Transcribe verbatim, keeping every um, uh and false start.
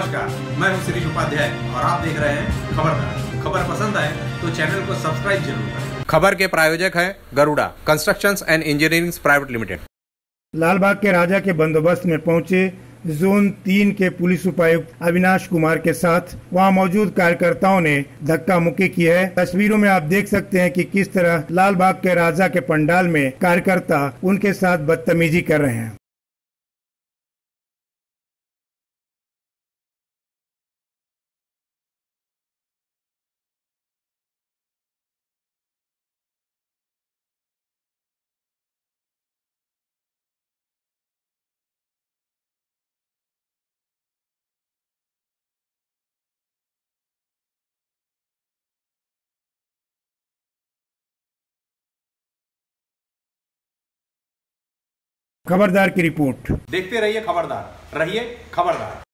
नमस्कार, मैं हूं शिरीष उपाध्याय और आप देख रहे हैं खबरदार। खबर पसंद आए तो चैनल को सब्सक्राइब जरूर करें। खबर के प्रायोजक हैं Garuda constructions and engineering private limited. Lalbaug के राजा के बंदोबस्त में पहुंचे जोन तीन के पुलिस उपायुक्त अविनाश कुमार के साथ वहां मौजूद कार्यकर्ताओं ने धक्का मुक्की की है। तस्वीरों में आप देख सकते हैं कि किस तरह लालबाग के राजा के पंडाल में कार्यकर्ता उनके साथ बदतमीजी कर रहे हैं। खबरदार की रिपोर्ट। देखते रहिए खबरदार, रहिए खबरदार।